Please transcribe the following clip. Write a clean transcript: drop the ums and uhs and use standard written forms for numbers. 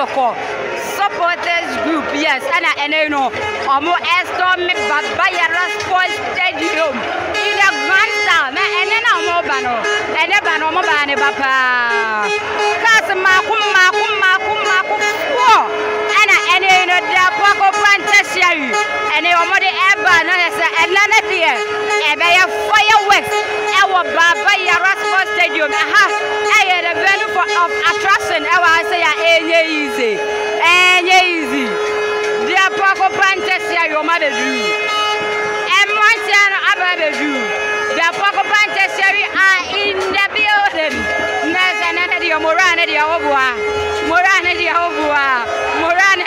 Yoko supporters group, yes, and I know almost Estorm Baba Yara Sports Stadium in the grandstand, and then I'm mobile, and then I'm mobile, Papa. And I know the Porcupine Tertiary, and they are more than ever, and none of the and they have fireworks. Our Baba Yara Sports Stadium, I had a venue of attraction. I say, easy. The Porcupine Tertiary, your mother do. And one channel, I do. The Porcupine Tertiary are in the building. There's another Morana, the Obua, Morana, the Obua, Morana.